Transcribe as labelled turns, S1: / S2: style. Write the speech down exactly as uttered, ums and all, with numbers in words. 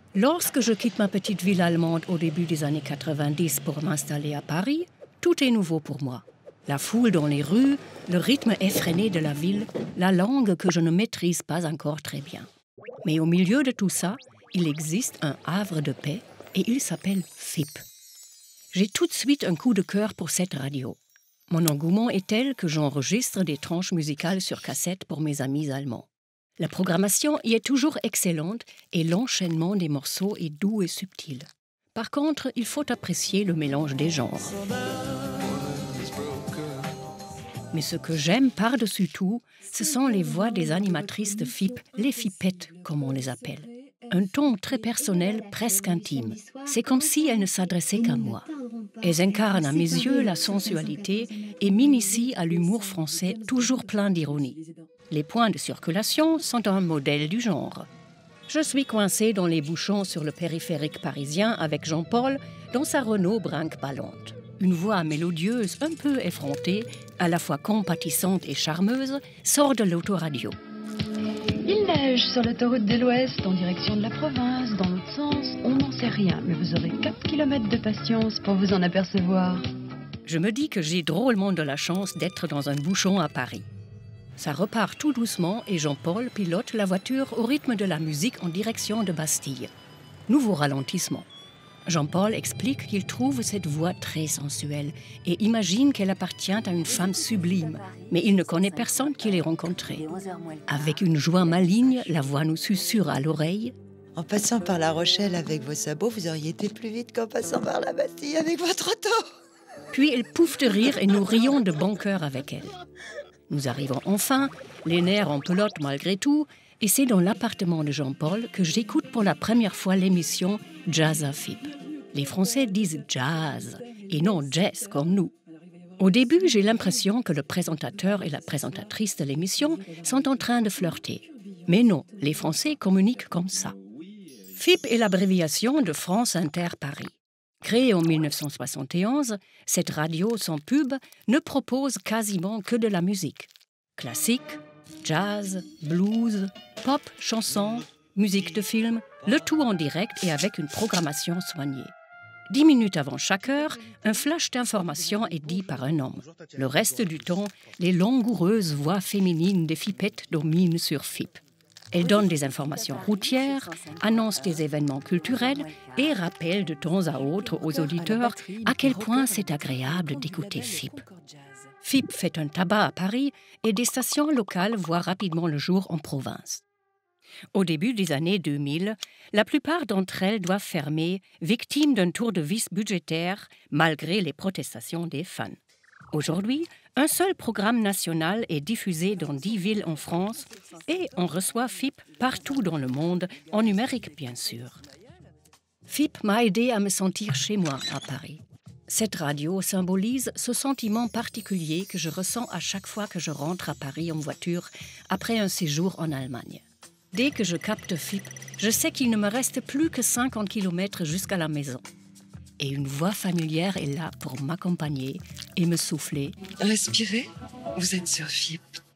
S1: Lorsque je quitte ma petite ville allemande au début des années quatre-vingt-dix pour m'installer à Paris, tout est nouveau pour moi. La foule dans les rues, le rythme effréné de la ville, la langue que je ne maîtrise pas encore très bien. Mais au milieu de tout ça, il existe un havre de paix et il s'appelle F I P. J'ai tout de suite un coup de cœur pour cette radio. Mon engouement est tel que j'enregistre des tranches musicales sur cassette pour mes amis allemands. La programmation y est toujours excellente et l'enchaînement des morceaux est doux et subtil. Par contre, il faut apprécier le mélange des genres. Mais ce que j'aime par-dessus tout, ce sont les voix des animatrices de F I P, les Fipettes, comme on les appelle. Un ton très personnel, presque intime. C'est comme si elles ne s'adressaient qu'à moi. Elles incarnent à mes yeux la sensualité et m'initient à l'humour français toujours plein d'ironie. Les points de circulation sont un modèle du genre. Je suis coincée dans les bouchons sur le périphérique parisien avec Jean-Paul dans sa Renault brinque ballante. Une voix mélodieuse un peu effrontée, à la fois compatissante et charmeuse, sort de l'autoradio.
S2: Il neige sur l'autoroute de l'Ouest en direction de la province, dans l'autre sens, on n'en sait rien, mais vous aurez quatre kilomètres de patience pour vous en apercevoir.
S1: Je me dis que j'ai drôlement de la chance d'être dans un bouchon à Paris. Ça repart tout doucement et Jean-Paul pilote la voiture au rythme de la musique en direction de Bastille. Nouveau ralentissement. Jean-Paul explique qu'il trouve cette voix très sensuelle et imagine qu'elle appartient à une femme sublime, mais il ne connaît personne qui l'ait rencontrée. Avec une joie maligne, la voix nous susurre à l'oreille.
S3: En passant par La Rochelle avec vos sabots, vous auriez été plus vite qu'en passant par la Bastille avec votre auto.
S1: Puis elle pouffe de rire et nous rions de bon cœur avec elle. Nous arrivons enfin, les nerfs en pelote malgré tout, et c'est dans l'appartement de Jean-Paul que j'écoute pour la première fois l'émission Jazz à F I P. Les Français disent jazz et non jazz comme nous. Au début, j'ai l'impression que le présentateur et la présentatrice de l'émission sont en train de flirter. Mais non, les Français communiquent comme ça. F I P est l'abréviation de France Inter Paris. Créée en mille neuf cent soixante et onze, cette radio sans pub ne propose quasiment que de la musique. Classique, jazz, blues, pop, chansons, musique de film, le tout en direct et avec une programmation soignée. Dix minutes avant chaque heure, un flash d'information est dit par un homme. Le reste du temps, les langoureuses voix féminines des Fipettes dominent sur F I P. Elles donnent des informations routières, annoncent des événements culturels et rappellent de temps à autre aux auditeurs à quel point c'est agréable d'écouter F I P. F I P fait un tabac à Paris et des stations locales voient rapidement le jour en province. Au début des années deux mille, la plupart d'entre elles doivent fermer, victimes d'un tour de vis budgétaire, malgré les protestations des fans. Aujourd'hui, un seul programme national est diffusé dans dix villes en France et on reçoit F I P partout dans le monde, en numérique bien sûr. F I P m'a aidé à me sentir chez moi à Paris. Cette radio symbolise ce sentiment particulier que je ressens à chaque fois que je rentre à Paris en voiture après un séjour en Allemagne. Dès que je capte F I P, je sais qu'il ne me reste plus que cinquante kilomètres jusqu'à la maison. Et une voix familière est là pour m'accompagner et me souffler.
S4: Respirez, vous êtes sur F I P.